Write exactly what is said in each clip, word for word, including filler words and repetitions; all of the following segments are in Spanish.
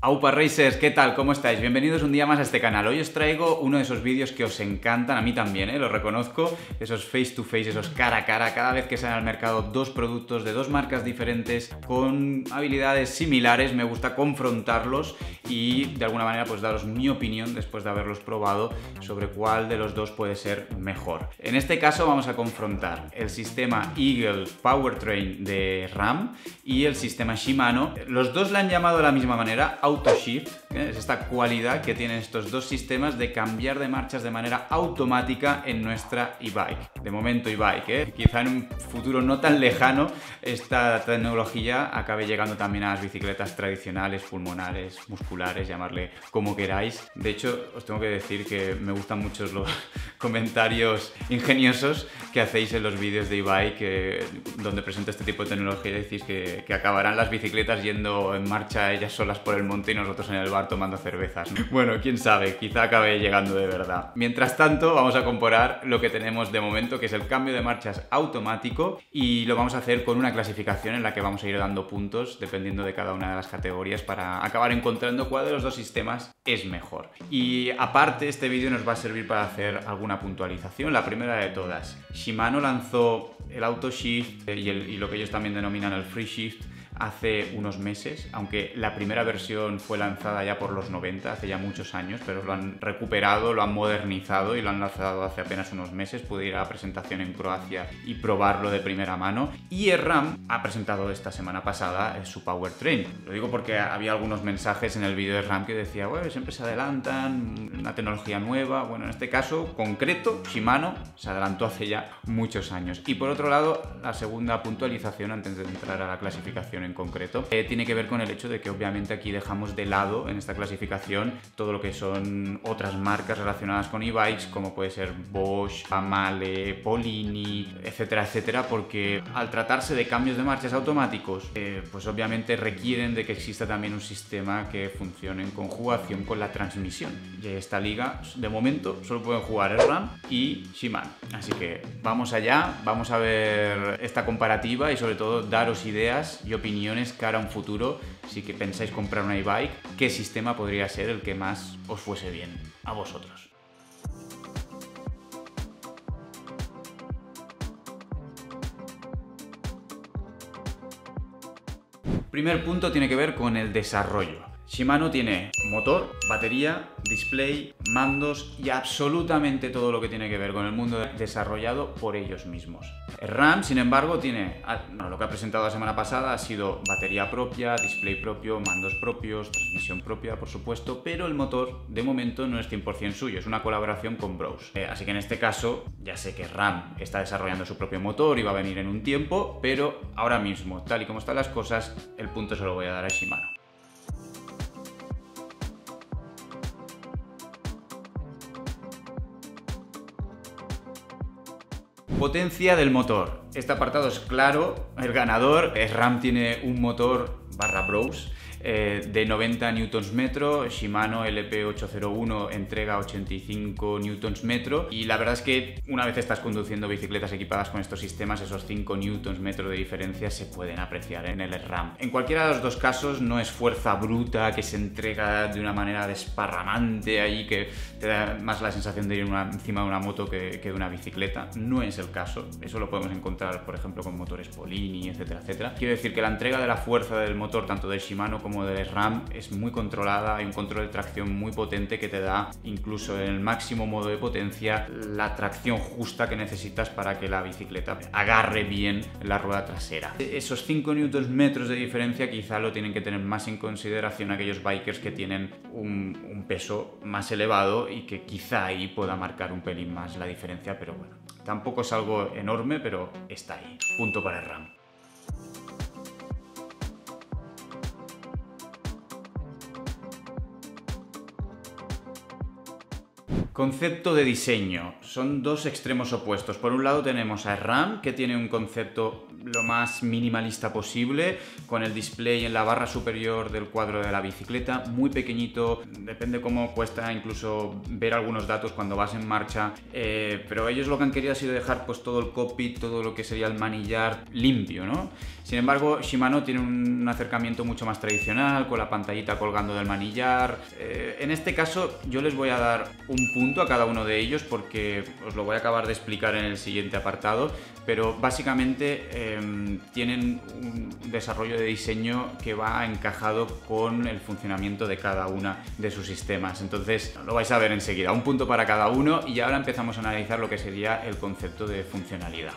Aupa Racers, ¿qué tal? ¿Cómo estáis? Bienvenidos un día más a este canal. Hoy os traigo uno de esos vídeos que os encantan, a mí también, ¿eh? Lo reconozco, esos face to face, esos cara a cara, cada vez que salen al mercado dos productos de dos marcas diferentes con habilidades similares, me gusta confrontarlos y de alguna manera pues daros mi opinión después de haberlos probado sobre cuál de los dos puede ser mejor. En este caso vamos a confrontar el sistema Eagle Powertrain de Ram y el sistema Shimano. Los dos le han llamado de la misma manera Auto Shift, ¿eh? Es esta cualidad que tienen estos dos sistemas de cambiar de marchas de manera automática en nuestra e-bike. De momento e-bike, ¿eh? Quizá en un futuro no tan lejano esta tecnología acabe llegando también a las bicicletas tradicionales, pulmonares, musculares, llamarle como queráis. De hecho, os tengo que decir que me gustan mucho los comentarios ingeniosos que hacéis en los vídeos de e-bike eh, donde presento este tipo de tecnología y decís que, que acabarán las bicicletas yendo en marcha ellas solas por el monte y nosotros en el bar tomando cervezas, ¿no? Bueno, quién sabe, quizá acabe llegando de verdad. Mientras tanto, vamos a comparar lo que tenemos de momento, que es el cambio de marchas automático, y lo vamos a hacer con una clasificación en la que vamos a ir dando puntos dependiendo de cada una de las categorías para acabar encontrando cuál de los dos sistemas es mejor. Y aparte, este vídeo nos va a servir para hacer alguna puntualización. La primera de todas, Shimano lanzó el Auto Shift y, el, y lo que ellos también denominan el Free Shift hace unos meses, aunque la primera versión fue lanzada ya por los noventa, hace ya muchos años, pero lo han recuperado, lo han modernizado y lo han lanzado hace apenas unos meses. Pude ir a la presentación en Croacia y probarlo de primera mano. Y el Ram ha presentado esta semana pasada su Powertrain. Lo digo porque había algunos mensajes en el vídeo de Ram que decía, bueno, siempre se adelantan, una tecnología nueva. Bueno, en este caso concreto, Shimano se adelantó hace ya muchos años. Y por otro lado, la segunda puntualización antes de entrar a la clasificación en concreto, eh, tiene que ver con el hecho de que obviamente aquí dejamos de lado en esta clasificación todo lo que son otras marcas relacionadas con e-bikes, como puede ser Bosch, Amale, Polini, etcétera, etcétera, porque al tratarse de cambios de marchas automáticos, eh, pues obviamente requieren de que exista también un sistema que funcione en conjugación con la transmisión. Y esta liga, de momento, solo pueden jugar el Ram y Shimano. Así que vamos allá, vamos a ver esta comparativa y sobre todo daros ideas y opiniones cara a un futuro. Si que pensáis comprar una e-bike, ¿qué sistema podría ser el que más os fuese bien a vosotros? Primer punto tiene que ver con el desarrollo. Shimano tiene motor, batería, display, mandos y absolutamente todo lo que tiene que ver con el mundo desarrollado por ellos mismos. El Ram, sin embargo, tiene, bueno, lo que ha presentado la semana pasada ha sido batería propia, display propio, mandos propios, transmisión propia, por supuesto, pero el motor de momento no es cien por cien suyo, es una colaboración con Brose. Eh, así que en este caso, ya sé que Ram está desarrollando su propio motor y va a venir en un tiempo, pero ahora mismo, tal y como están las cosas, el punto se lo voy a dar a Shimano. Potencia del motor. Este apartado es claro, el ganador. Ram tiene un motor barra Brose eh, de noventa newtons metro, Shimano L P ocho cero uno entrega ochenta y cinco newtons metro, y la verdad es que una vez estás conduciendo bicicletas equipadas con estos sistemas, esos cinco newtons metro de diferencia se pueden apreciar en el Ram. En cualquiera de los dos casos no es fuerza bruta que se entrega de una manera desparramante ahí que te da más la sensación de ir una, encima de una moto que, que de una bicicleta. No es el caso, eso lo podemos encontrar por ejemplo con motores Polini, etcétera, etcétera. Quiero decir que la entrega de la fuerza del motor tanto del Shimano como como del Ram es muy controlada, hay un control de tracción muy potente que te da, incluso en el máximo modo de potencia, la tracción justa que necesitas para que la bicicleta agarre bien la rueda trasera. Esos cinco newtons metros de diferencia quizá lo tienen que tener más en consideración aquellos bikers que tienen un, un peso más elevado y que quizá ahí pueda marcar un pelín más la diferencia, pero bueno, tampoco es algo enorme, pero está ahí. Punto para el Ram. Concepto de diseño. Son dos extremos opuestos. Por un lado tenemos a SRAM, que tiene un concepto lo más minimalista posible, con el display en la barra superior del cuadro de la bicicleta, muy pequeñito, depende cómo cuesta incluso ver algunos datos cuando vas en marcha, eh, pero ellos lo que han querido ha sido dejar pues todo el cockpit, todo lo que sería el manillar limpio, ¿no? Sin embargo, Shimano tiene un acercamiento mucho más tradicional, con la pantallita colgando del manillar. Eh, en este caso yo les voy a dar un punto a cada uno de ellos porque os lo voy a acabar de explicar en el siguiente apartado, pero básicamente eh, tienen un desarrollo de diseño que va encajado con el funcionamiento de cada una de sus sistemas. Entonces lo vais a ver enseguida, un punto para cada uno, y ahora empezamos a analizar lo que sería el concepto de funcionalidad.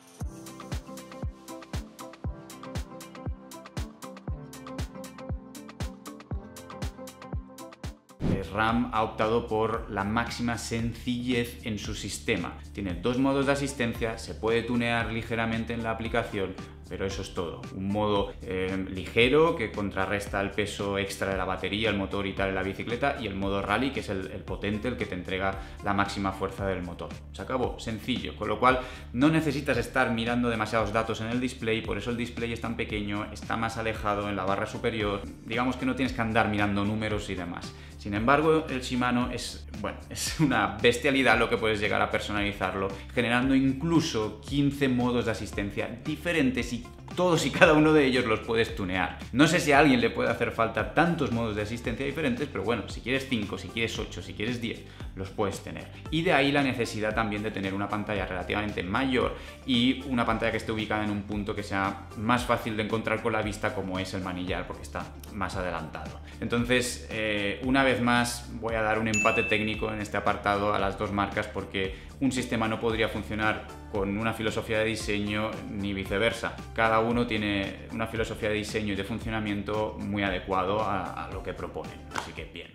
SRAM ha optado por la máxima sencillez en su sistema. Tiene dos modos de asistencia, se puede tunear ligeramente en la aplicación, pero eso es todo. Un modo eh, ligero que contrarresta el peso extra de la batería, el motor y tal en la bicicleta, y el modo rally, que es el, el potente, el que te entrega la máxima fuerza del motor. Se acabó, sencillo, con lo cual no necesitas estar mirando demasiados datos en el display, por eso el display es tan pequeño, está más alejado en la barra superior, digamos que no tienes que andar mirando números y demás. Sin embargo, el Shimano es, bueno, es una bestialidad lo que puedes llegar a personalizarlo, generando incluso quince modos de asistencia diferentes, y todos y cada uno de ellos los puedes tunear. No sé si a alguien le puede hacer falta tantos modos de asistencia diferentes, pero bueno, si quieres cinco, si quieres ocho, si quieres diez, los puedes tener. Y de ahí la necesidad también de tener una pantalla relativamente mayor y una pantalla que esté ubicada en un punto que sea más fácil de encontrar con la vista, como es el manillar, porque está más adelantado. Entonces, eh, una vez más voy a dar un empate técnico en este apartado a las dos marcas, porque un sistema no podría funcionar con una filosofía de diseño ni viceversa. Cada uno tiene una filosofía de diseño y de funcionamiento muy adecuado a, a lo que proponen, así que bien.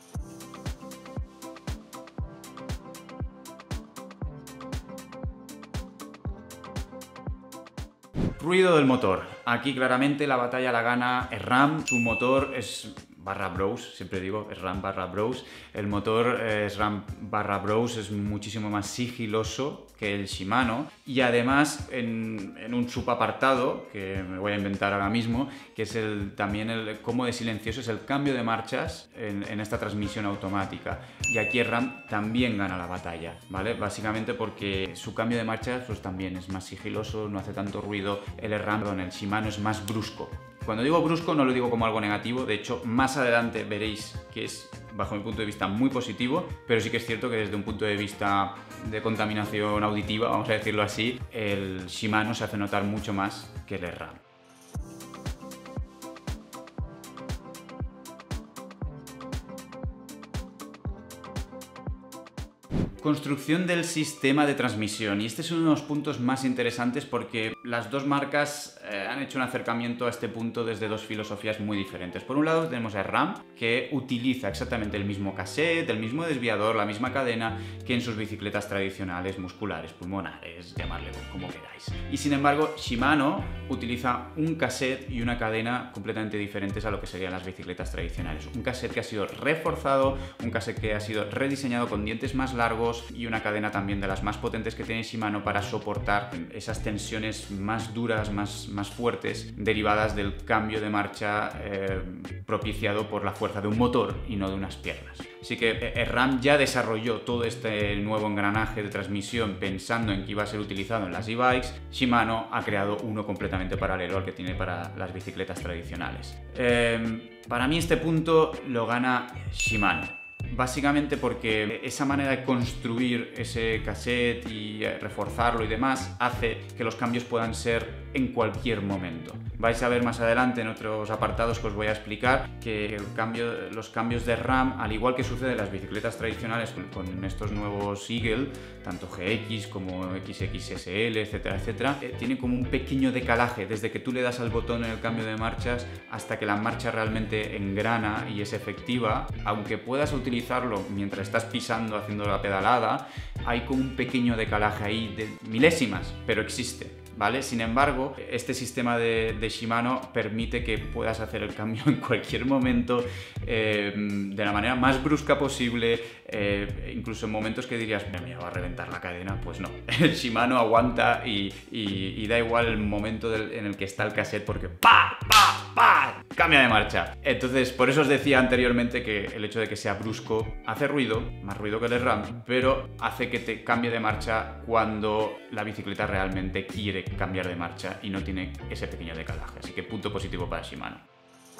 Ruido del motor. Aquí claramente la batalla la gana SRAM. Su motor es barra Brose, siempre digo SRAM barra Brose. El motor eh, SRAM barra Brose es muchísimo más sigiloso que el Shimano, y además en, en un subapartado que me voy a inventar ahora mismo, que es el, también el cómo de silencioso es el cambio de marchas en, en esta transmisión automática. Y aquí SRAM también gana la batalla, ¿vale? Básicamente porque su cambio de marchas pues también es más sigiloso, no hace tanto ruido. El SRAM, perdón, el Shimano es más brusco. Cuando digo brusco no lo digo como algo negativo, de hecho más adelante veréis que es, bajo mi punto de vista, muy positivo, pero sí que es cierto que desde un punto de vista de contaminación auditiva, vamos a decirlo así, el Shimano se hace notar mucho más que el SRAM. Construcción del sistema de transmisión, y este es uno de los puntos más interesantes porque las dos marcas eh, han hecho un acercamiento a este punto desde dos filosofías muy diferentes. Por un lado tenemos a SRAM, que utiliza exactamente el mismo cassette, el mismo desviador, la misma cadena que en sus bicicletas tradicionales musculares, pulmonares, llamarle como queráis. Y sin embargo, Shimano utiliza un cassette y una cadena completamente diferentes a lo que serían las bicicletas tradicionales. Un cassette que ha sido reforzado, un cassette que ha sido rediseñado con dientes más largos, y una cadena también de las más potentes que tiene Shimano para soportar esas tensiones más duras, más, más fuertes, derivadas del cambio de marcha eh, propiciado por la fuerza de un motor y no de unas piernas. Así que SRAM ya desarrolló todo este nuevo engranaje de transmisión pensando en que iba a ser utilizado en las e-bikes. Shimano ha creado uno completamente paralelo al que tiene para las bicicletas tradicionales. Eh, para mí este punto lo gana Shimano. Básicamente porque esa manera de construir ese cassette y reforzarlo y demás hace que los cambios puedan ser en cualquier momento. Vais a ver más adelante en otros apartados que os voy a explicar que el cambio, los cambios de SRAM, al igual que sucede en las bicicletas tradicionales con, con estos nuevos Eagle, tanto G X como X X S L, etcétera, etcétera, eh, tiene como un pequeño decalaje desde que tú le das al botón en el cambio de marchas hasta que la marcha realmente engrana y es efectiva. Aunque puedas utilizarlo mientras estás pisando, haciendo la pedalada, hay como un pequeño decalaje ahí de milésimas, pero existe. ¿vale? Sin embargo, este sistema de, de Shimano permite que puedas hacer el cambio en cualquier momento, eh, de la manera más brusca posible, eh, incluso en momentos que dirías, me va a reventar la cadena, pues no. El Shimano aguanta y, y, y da igual el momento del, en el que está el cassette, porque ¡pa! ¡pa! ¡pa! Cambia de marcha. Entonces, por eso os decía anteriormente que el hecho de que sea brusco hace ruido, más ruido que el SRAM, pero hace que te cambie de marcha cuando la bicicleta realmente quiere cambiar de marcha y no tiene ese pequeño decalaje. Así que punto positivo para Shimano.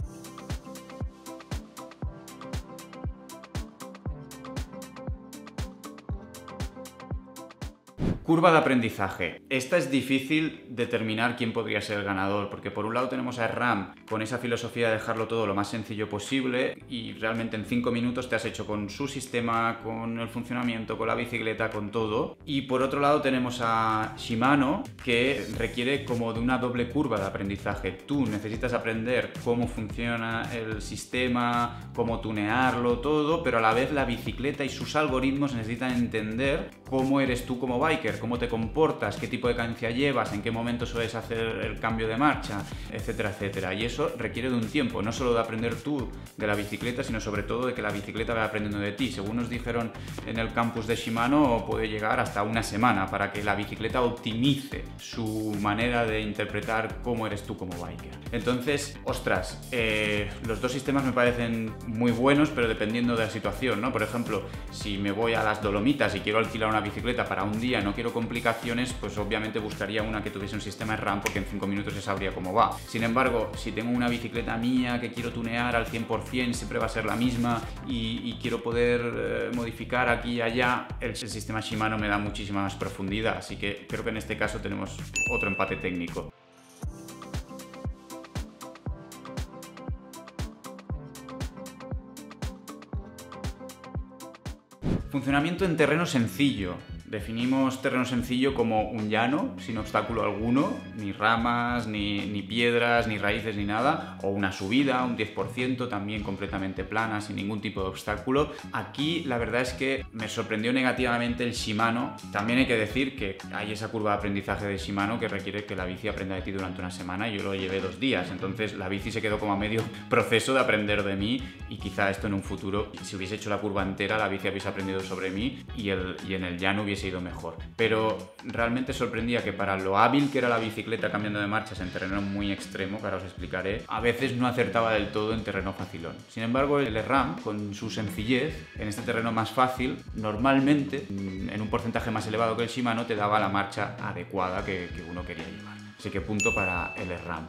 Curva de aprendizaje. Esta es difícil determinar quién podría ser el ganador, porque por un lado tenemos a SRAM con esa filosofía de dejarlo todo lo más sencillo posible y realmente en cinco minutos te has hecho con su sistema, con el funcionamiento, con la bicicleta, con todo. Y por otro lado tenemos a Shimano, que requiere como de una doble curva de aprendizaje. Tú necesitas aprender cómo funciona el sistema, cómo tunearlo, todo, pero a la vez la bicicleta y sus algoritmos necesitan entender cómo eres tú como biker, cómo te comportas, qué tipo de cadencia llevas, en qué momento sueles hacer el cambio de marcha, etcétera, etcétera. Y eso requiere de un tiempo, no solo de aprender tú de la bicicleta, sino sobre todo de que la bicicleta vaya aprendiendo de ti. Según nos dijeron en el campus de Shimano, puede llegar hasta una semana para que la bicicleta optimice su manera de interpretar cómo eres tú como biker. Entonces, ostras, eh, los dos sistemas me parecen muy buenos, pero dependiendo de la situación, ¿no? Por ejemplo, si me voy a las Dolomitas y quiero alquilar una bicicleta para un día, no quiero complicaciones, pues obviamente buscaría una que tuviese un sistema SRAM, porque en cinco minutos ya sabría cómo va. Sin embargo, si tengo una bicicleta mía que quiero tunear al cien por cien, siempre va a ser la misma y, y quiero poder eh, modificar aquí y allá, el, el sistema Shimano me da muchísima más profundidad, así que creo que en este caso tenemos otro empate técnico. Funcionamiento en terreno sencillo. Definimos terreno sencillo como un llano, sin obstáculo alguno, ni ramas, ni, ni piedras, ni raíces, ni nada, o una subida, un diez por ciento, también completamente plana, sin ningún tipo de obstáculo. Aquí la verdad es que me sorprendió negativamente el Shimano. También hay que decir que hay esa curva de aprendizaje de Shimano que requiere que la bici aprenda de ti durante una semana, y yo lo llevé dos días, entonces la bici se quedó como a medio proceso de aprender de mí, y quizá esto en un futuro, si hubiese hecho la curva entera, la bici hubiese aprendido sobre mí y, el, y en el llano hubiese ido mejor. Pero realmente sorprendía que para lo hábil que era la bicicleta cambiando de marchas en terreno muy extremo, que ahora os explicaré, a veces no acertaba del todo en terreno facilón. Sin embargo, el SRAM, con su sencillez, en este terreno más fácil, normalmente, en un porcentaje más elevado que el Shimano, te daba la marcha adecuada que, que uno quería llevar. Así que punto para el SRAM.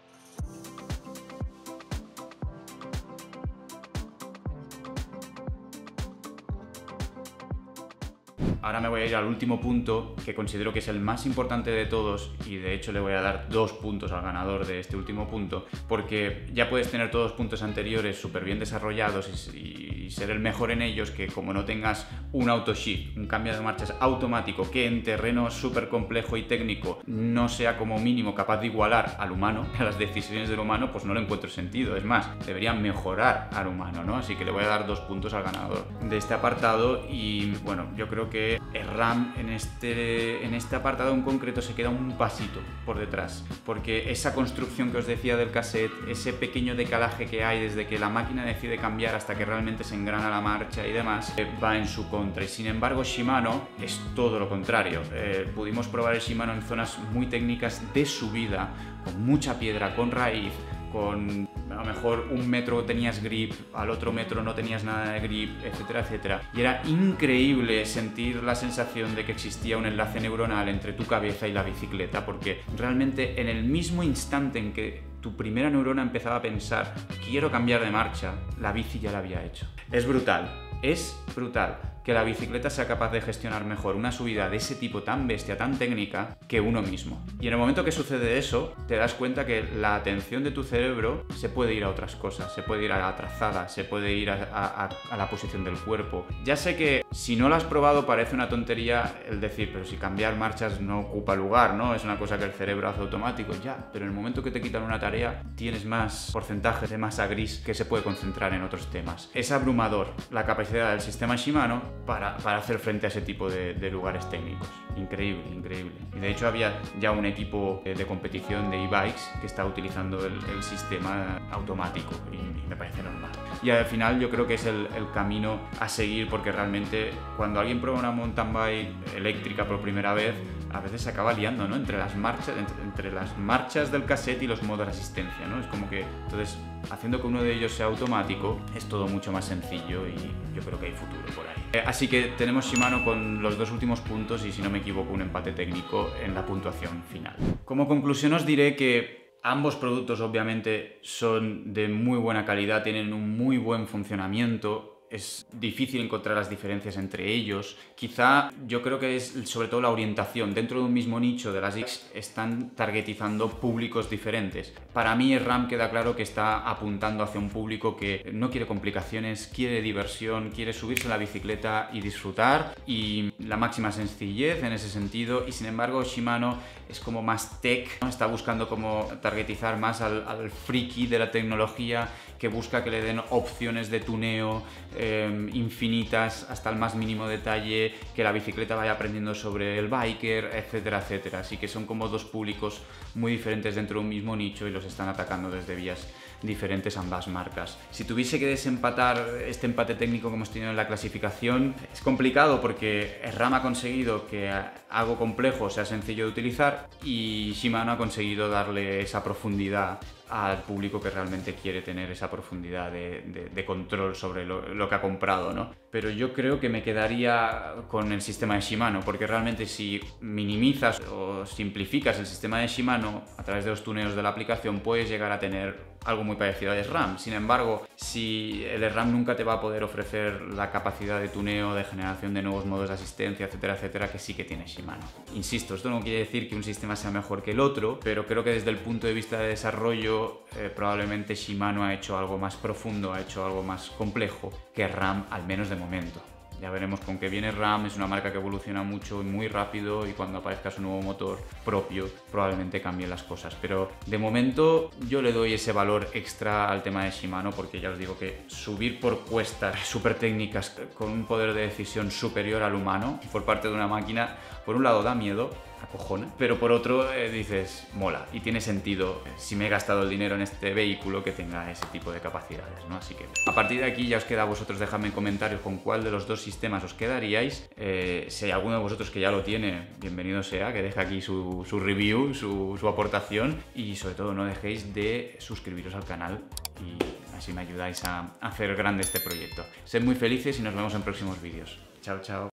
Ahora me voy a ir al último punto, que considero que es el más importante de todos, y de hecho le voy a dar dos puntos al ganador de este último punto, porque ya puedes tener todos los puntos anteriores súper bien desarrollados y, y ser el mejor en ellos, que como no tengas un autoshift, un cambio de marchas automático, que en terreno súper complejo y técnico no sea como mínimo capaz de igualar al humano, a las decisiones del humano, pues no le encuentro sentido. Es más, debería mejorar al humano, ¿no? Así que le voy a dar dos puntos al ganador de este apartado. Y bueno, yo creo que SRAM en este, en este apartado en concreto se queda un pasito por detrás, porque esa construcción que os decía del cassette, ese pequeño decalaje que hay desde que la máquina decide cambiar hasta que realmente se engrana la marcha y demás, eh, va en su contra. Y sin embargo Shimano es todo lo contrario. Eh, pudimos probar el Shimano en zonas muy técnicas de subida, con mucha piedra, con raíz, con a lo mejor un metro tenías grip, al otro metro no tenías nada de grip, etcétera, etcétera. Y era increíble sentir la sensación de que existía un enlace neuronal entre tu cabeza y la bicicleta, porque realmente en el mismo instante en que tu primera neurona empezaba a pensar quiero cambiar de marcha, la bici ya la había hecho. Es brutal, es brutal que la bicicleta sea capaz de gestionar mejor una subida de ese tipo tan bestia, tan técnica, que uno mismo. Y en el momento que sucede eso, te das cuenta que la atención de tu cerebro se puede ir a otras cosas, se puede ir a la trazada, se puede ir a, a, a la posición del cuerpo. Ya sé que si no lo has probado parece una tontería el decir, pero si cambiar marchas no ocupa lugar, ¿no? Es una cosa que el cerebro hace automático, ya, pero en el momento que te quitan una tarea, tienes más porcentajes de masa gris que se puede concentrar en otros temas. Es abrumador la capacidad del sistema Shimano para, para hacer frente a ese tipo de, de lugares técnicos. Increíble, increíble. Y de hecho había ya un equipo de competición de e-bikes que está utilizando el, el sistema automático y, y me parece normal. Y al final yo creo que es el, el camino a seguir, porque realmente cuando alguien prueba una mountain bike eléctrica por primera vez, a veces se acaba liando, ¿no? Entre las marchas, entre, entre las marchas del cassette y los modos de asistencia, ¿no? Es como que, entonces, haciendo que uno de ellos sea automático, es todo mucho más sencillo y yo creo que hay futuro por ahí. Eh, así que tenemos Shimano con los dos últimos puntos y, si no me equivoco, un empate técnico en la puntuación final. Como conclusión os diré que ambos productos obviamente son de muy buena calidad, tienen un muy buen funcionamiento. Es difícil encontrar las diferencias entre ellos. Quizá yo creo que es sobre todo la orientación. Dentro de un mismo nicho de las bikes están targetizando públicos diferentes. Para mí el RAM queda claro que está apuntando hacia un público que no quiere complicaciones, quiere diversión, quiere subirse a la bicicleta y disfrutar, y la máxima sencillez en ese sentido. Y sin embargo Shimano es como más tech, ¿no? Está buscando como targetizar más al, al friki de la tecnología, que busca que le den opciones de tuneo eh, infinitas hasta el más mínimo detalle, que la bicicleta vaya aprendiendo sobre el biker, etcétera, etcétera. Así que son como dos públicos muy diferentes dentro de un mismo nicho y los están atacando desde vías diferentes ambas marcas. Si tuviese que desempatar este empate técnico que hemos tenido en la clasificación, es complicado porque RAM ha conseguido que algo complejo sea sencillo de utilizar y Shimano ha conseguido darle esa profundidad al público que realmente quiere tener esa profundidad de, de, de control sobre lo, lo que ha comprado, ¿no? Pero yo creo que me quedaría con el sistema de Shimano, porque realmente si minimizas o simplificas el sistema de Shimano a través de los tuneos de la aplicación, puedes llegar a tener algo muy parecido al SRAM. Sin embargo, si el SRAM nunca te va a poder ofrecer la capacidad de tuneo, de generación de nuevos modos de asistencia, etcétera, etcétera, que sí que tiene Shimano. Insisto, esto no quiere decir que un sistema sea mejor que el otro, pero creo que desde el punto de vista de desarrollo, eh, probablemente Shimano ha hecho algo más profundo, ha hecho algo más complejo que RAM, al menos de momento. Ya veremos con qué viene RAM, es una marca que evoluciona mucho y muy rápido, y cuando aparezca su nuevo motor propio probablemente cambien las cosas. Pero de momento yo le doy ese valor extra al tema de Shimano, porque ya os digo que subir por cuestas súper técnicas con un poder de decisión superior al humano por parte de una máquina, por un lado da miedo, acojona, pero por otro eh, dices, mola, y tiene sentido eh, si me he gastado el dinero en este vehículo que tenga ese tipo de capacidades, ¿no? Así que a partir de aquí ya os queda a vosotros, dejadme en comentarios con cuál de los dos sistemas os quedaríais. Eh, si hay alguno de vosotros que ya lo tiene, bienvenido sea, que deje aquí su, su review, su, su aportación, y sobre todo no dejéis de suscribiros al canal y así me ayudáis a hacer grande este proyecto. Sed muy felices y nos vemos en próximos vídeos. Chao, chao.